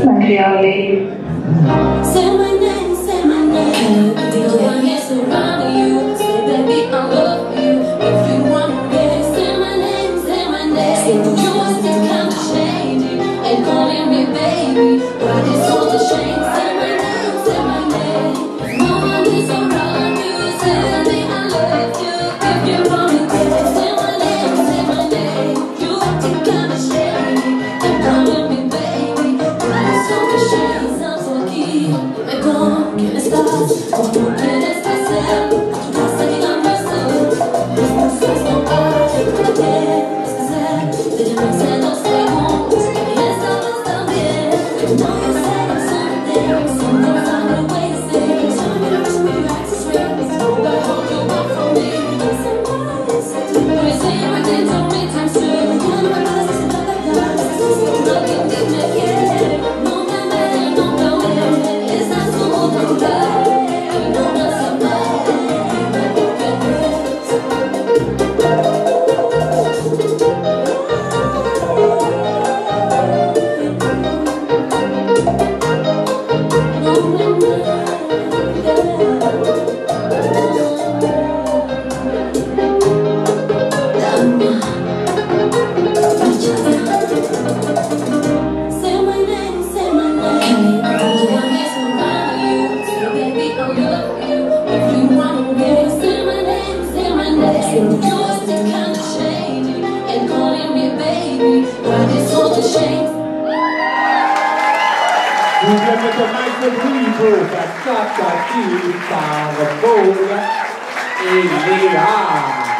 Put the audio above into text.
Montréal. Say my name, say my name. Throw your hands around you. Say baby I love you. If you want me, say my name, say my name. You are still kind of shady and calling me baby. Why this all the shame? Say my name, say my name. No one is around you. Say baby I love you. If you want me, say my name, say my name. You are still kind of shady and calling me baby. Why this all the shame? Dime con quién estás, cómo quieres hacer, tu casa y la nuestra. Mis cosas no hay, ¿qué tienes que hacer? Te llaman hace 2 segundos, y estabas también. No, you said something I'm not wasting. So many times when you act so sweet, I hope you want from me. But you say everything to me times 2. You know my past is blah blah blah. Nothing did me quiere, no me ve, no me ve. Vous avez commencé le niveau par Katia par Maude et LÉ AAH.